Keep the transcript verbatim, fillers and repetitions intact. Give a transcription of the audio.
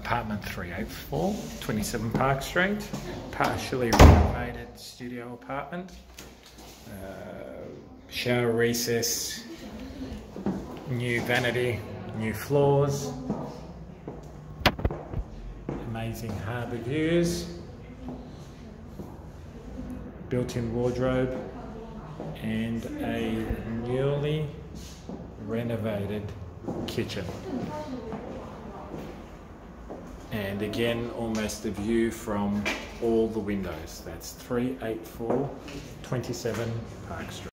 apartment three eighty-four, twenty-seven Park Street, partially renovated studio apartment, uh, shower recess, new vanity, new floors, amazing harbour views, built-in wardrobe, and a newly renovated kitchen. And again, almost a view from all the windows. That's three eighty-four, twenty-seven Park Street.